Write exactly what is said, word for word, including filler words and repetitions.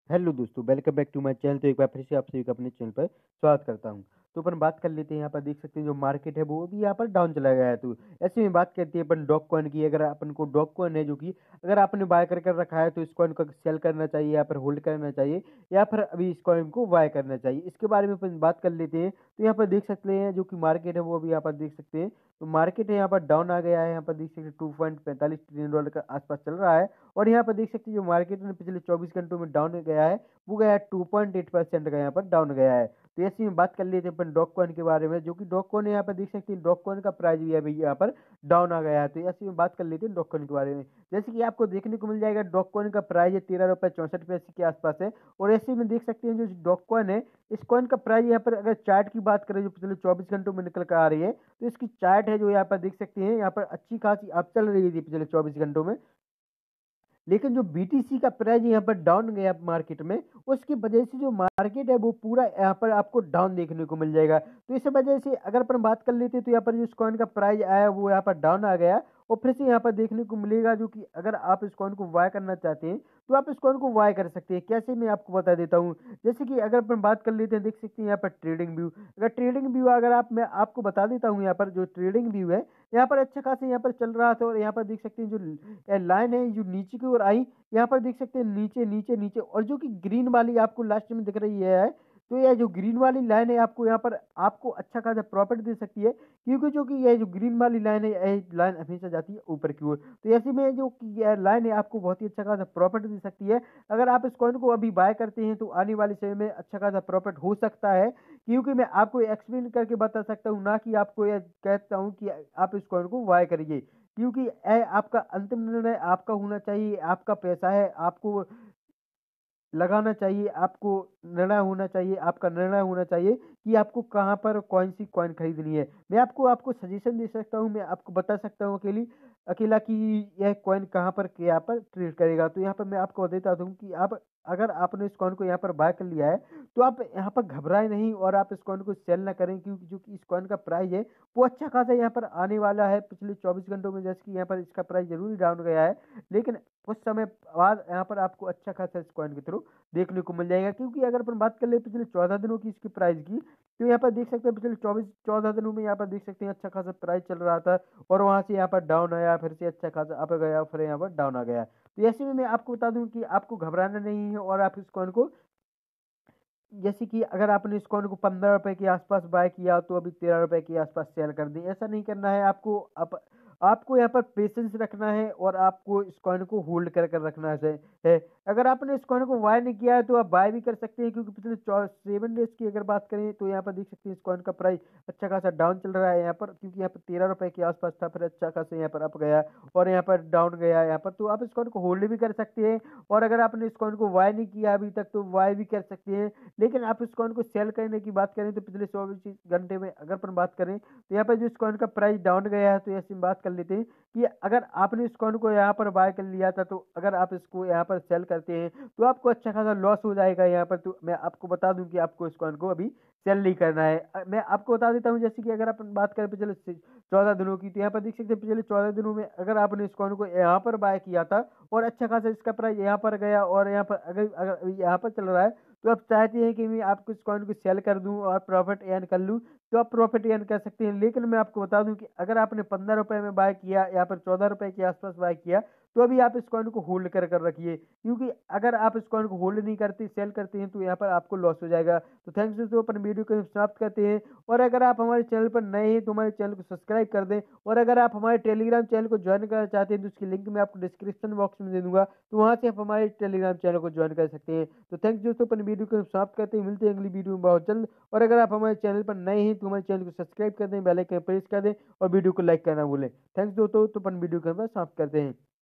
Hello दोस्तों, welcome back to my channel. तो एक बार फिर से आप सभी का अपने चैनल पर स्वागत करता हूं। तो अपन बात कर लेते हैं, यहाँ पर देख सकते हैं जो मार्केट है वो भी यहाँ पर डाउन चला गया है। तो ऐसे में बात करते हैं अपन डॉग कॉइन की। अगर अपन को डॉग कॉइन है जो कि अगर आपने बाय कर कर रखा है तो इस कॉइन को सेल करना चाहिए या फिर होल्ड करना चाहिए या फिर अभी इस कॉइन को बाय करना चाहिए, इसके बारे में अपन बात कर लेते हैं। तो यहाँ पर देख सकते हैं जो कि मार्केट है वो अभी यहाँ पर देख सकते हैं। तो मार्केट है यहाँ पर डाउन आ गया है। यहाँ पर देख सकते हैं टू पॉइंट पैंतालीस ट्रिलियन डॉलर का आसपास चल रहा है। और यहाँ पर देख सकते हैं जो मार्केट में पिछले चौबीस घंटों में डाउन गया है वो गया टू पॉइंट एट परसेंट का यहाँ पर डाउन गया है। तो ऐसे में बात कर लेते हैं अपन डॉग कॉइन के बारे में, जो कि डॉग कॉइन यहाँ पर देख सकते हैं डॉग कॉइन का प्राइस भी अभी यहाँ पर डाउन आ गया है। तो ऐसे में बात कर लेते हैं डॉग कॉइन के बारे में। जैसे कि आपको देखने को मिल जाएगा डॉग कॉइन का प्राइस है तेरह रुपये चौंसठ पैसे के आसपास है। और ऐसे में देख सकते हैं जो डॉग कॉइन है इस कॉइन का प्राइस यहाँ पर अगर चार्ट की बात करें जो पिछले चौबीस घंटों में निकल कर आ रही है, तो इसकी चार्ट है जो यहाँ पर देख सकते हैं यहाँ पर अच्छी खासी अप चल रही थी पिछले चौबीस घंटों में। लेकिन जो बीटीसी का प्राइस यहाँ पर डाउन गया मार्केट में, उसकी वजह से जो मार्केट है वो पूरा यहाँ पर आपको डाउन देखने को मिल जाएगा। तो इस वजह से अगर अपन बात कर लेते हैं तो यहाँ पर जो इस कॉइन का प्राइस आया वो यहाँ पर डाउन आ गया। और फिर से यहाँ पर देखने को मिलेगा जो कि अगर आप इस कॉइन को बाय करना चाहते हैं तो आप इस कॉइन को बाय कर सकते हैं। कैसे, मैं आपको बता देता हूँ। जैसे कि अगर अपन बात कर लेते हैं, देख सकते हैं यहाँ पर ट्रेडिंग व्यू। अगर ट्रेडिंग व्यू अगर आप मैं आपको बता देता हूँ, यहाँ पर जो ट्रेडिंग व्यू है यहाँ पर अच्छा खासा यहाँ पर चल रहा था। और यहाँ पर देख सकते हैं जो लाइन है जो नीचे की ओर आई, यहाँ पर देख सकते हैं नीचे नीचे नीचे, और जो कि ग्रीन वाली आपको लास्ट में दिख रही है, तो यह जो ग्रीन वाली लाइन है आपको यहाँ पर आपको अच्छा खासा प्रॉफिट दे सकती है। क्योंकि जो कि यह जो ग्रीन वाली लाइन है यह लाइन हमेशा जाती है ऊपर की ओर। तो ऐसे में जो कि यह लाइन है आपको बहुत ही अच्छा खासा प्रॉफिट दे सकती है। अगर आप इस कॉइन को अभी बाय करते हैं तो आने वाले समय में अच्छा खासा प्रॉफिट हो सकता है। क्योंकि मैं आपको एक्सप्लेन करके बता सकता हूँ, ना कि आपको यह कहता हूँ कि आप इस कॉइन को बाय करिए। क्योंकि यह आपका अंतिम निर्णय आपका होना चाहिए, आपका पैसा है, आपको लगाना चाहिए, आपको निर्णय होना चाहिए, आपका निर्णय होना चाहिए कि आपको कहाँ पर कौन सी कॉइन खरीदनी है। मैं आपको आपको सजेशन दे सकता हूँ, मैं आपको बता सकता हूँ अकेली अकेला कि यह कॉइन कहाँ पर यहाँ पर ट्रेड करेगा। तो यहाँ पर मैं आपको देता हूँ कि आप अगर आपने इस कॉइन को यहाँ पर बाय कर लिया है तो आप यहाँ पर घबराए नहीं और आप इस कॉइन को सेल ना करें। क्योंकि जो कि इस कॉइन का प्राइस है वो अच्छा खासा यहाँ पर आने वाला है पिछले चौबीस घंटों में। जैसे कि यहाँ पर इसका प्राइस जरूर डाउन गया है, लेकिन कुछ समय बाद यहाँ पर आपको अच्छा खासा इस कॉइन के थ्रू देखने को मिल जाएगा। क्योंकि अगर अपन बात कर ले पिछले चौदह दिनों की इसकी प्राइस की, तो यहाँ पर देख सकते हैं पिछले चौबीस चौदह दिनों में यहाँ पर देख सकते हैं अच्छा खासा प्राइस चल रहा था। और वहां से यहाँ पर डाउन आया, फिर से अच्छा खासा अप गया, फिर यहाँ पर डाउन आ गया। तो ऐसे में मैं आपको बता दूं कि आपको घबराना नहीं है और आप इस कॉइन को, जैसे कि अगर आपने इस कॉइन को पंद्रह रुपए के आसपास बाय किया तो अभी तेरह रुपए के आसपास सेल कर दें। ऐसा नहीं करना है आपको। आप, आपको यहाँ पर पेशेंस रखना है और आपको इस कॉइन को होल्ड कर कर रखना है है। अगर आपने इस कॉइन को बाय नहीं किया है तो आप बाय भी कर सकते हैं। क्योंकि पिछले सेवन डेज की अगर बात करें तो यहाँ पर देख सकते हैं इस कॉइन का प्राइस अच्छा खासा डाउन चल रहा है यहाँ पर। क्योंकि यहाँ पर तेरह रुपए के आसपास था, फिर अच्छा खासा यहाँ पर अप गया और यहाँ पर डाउन गया यहाँ पर। तो आप इस कॉइन को होल्ड भी कर सकते हैं। और अगर आपने इस कॉइन को बाय नहीं किया अभी तक तो बाय भी कर सकते हैं। लेकिन आप इस कॉइन को सेल करने की बात करें तो पिछले चौबीस घंटे में अगर अपन बात करें तो यहाँ पर जो इस कॉइन का प्राइस डाउन गया है, तो ऐसी बात कर लेते हैं कि अगर आपने इस कॉइन को यहाँ पर बाय कर लिया था तो अगर आप इसको यहाँ पर सेल करते हैं तो आपको अच्छा खासा लॉस हो जाएगा यहाँ पर। तो मैं आपको बता दूं कि आपको इस कॉइन को अभी सेल नहीं करना है। अ, मैं आपको बता देता हूँ, जैसे कि अगर अपन बात करें पिछले चौदह दिनों की, तो यहाँ पर देख सकते हैं पिछले चौदह दिनों में अगर आपने इस कॉइन को यहाँ पर बाय किया था और अच्छा खासा इसका प्राइस यहाँ पर गया और यहाँ पर अगर अगर यहाँ पर चल रहा है, तो आप चाहते हैं कि मैं आपको इस कॉइन को सेल कर दूं और प्रॉफिट अर्न कर लूं, तो आप प्रॉफिट अर्न कर सकते हैं। लेकिन मैं आपको बता दूं कि अगर आपने पंद्रह रुपए में बाय किया या पर चौदह रुपए के आसपास बाय किया तो अभी आप इस कॉइन को होल्ड कर कर रखिए। क्योंकि अगर आप इस कॉइन को होल्ड नहीं करते, सेल करते हैं, तो यहाँ पर आपको लॉस हो जाएगा। तो थैंक्स दोस्तों, अपन वीडियो को समाप्त करते हैं। और अगर आप हमारे चैनल पर नए हैं तो हमारे चैनल को सब्सक्राइब कर दें। और अगर आप हमारे टेलीग्राम चैनल को ज्वाइन करना चाहते हैं तो उसकी लिंक मैं आपको डिस्क्रिप्शन बॉक्स में दे दूंगा, तो वहां से आप हमारे टेलीग्राम चैनल को ज्वाइन कर सकते हैं। तो थैंक्स दोस्तों, अपन वीडियो को समाप्त करते हैं, मिलते हैं अगली वीडियो में बहुत जल्द। और अगर आप हमारे चैनल पर नए हैं तो हमारे चैनल को सब्सक्राइब कर दें, बेल आइकन प्रेस कर दें और वीडियो को लाइक करना भूलें। थैंक्स दोस्तों, तो अपन वीडियो को समाप्त करते हैं।